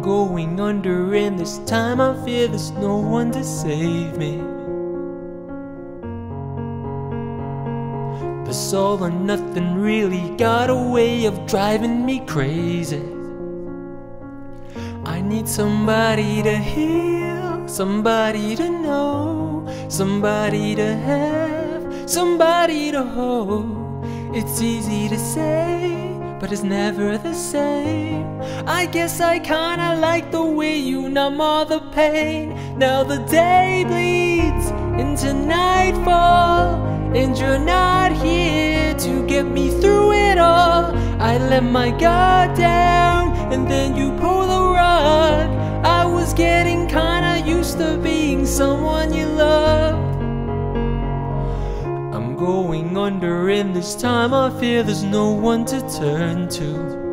going under, and this time I fear there's no one to save me. This all or nothing really got a way of driving me crazy. I need somebody to heal, somebody to know, somebody to have, somebody to hold. It's easy to say, but it's never the same. I guess I kinda like the way you numb all the pain. Now the day bleeds into nightfall, and you're not here to get me through it all. I let my guard down, and then you pull the rug. I was getting kinda used to being someone you loved. I'm going under, and this time I fear there's no one to turn to.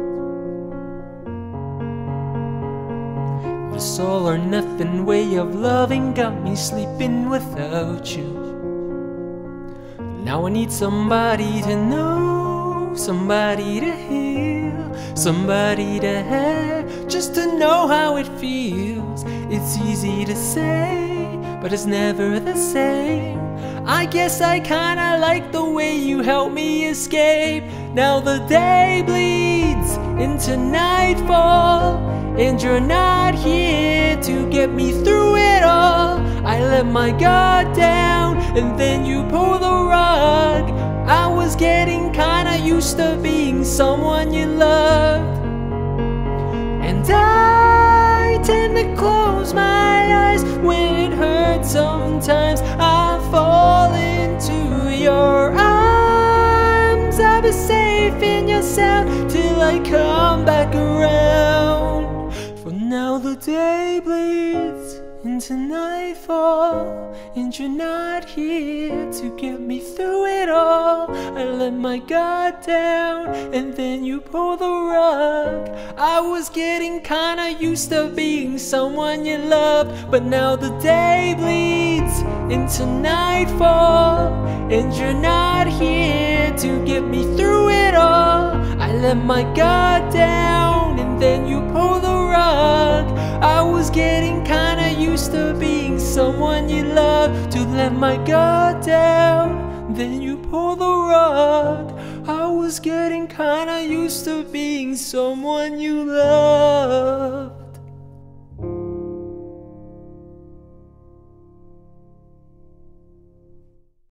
This all or nothing way of loving got me sleeping without you. Now I need somebody to know, somebody to heal, somebody to have, just to know how it feels. It's easy to say, but it's never the same. I guess I kinda like the way you help me escape. Now the day bleeds into nightfall, and you're not here to get me through it all. I let my guard down, and then you pull the rug. I was getting kinda used to being someone you loved. And I tend to close my eyes when it hurts. Sometimes I fall into your arms. I'll be safe in your sound till I come back around. For now the day bleeds into nightfall, and you're not here to get me through it all. I let my guard down, and then you pull the rug. I was getting kinda used to being someone you loved, but now the day bleeds into nightfall, and you're not here to get me through it all. I let my guard down, and then you pull the rug. I was getting kinda used to being someone you love. To let my guard down, then you pull the rug. I was getting kinda used to being someone you love.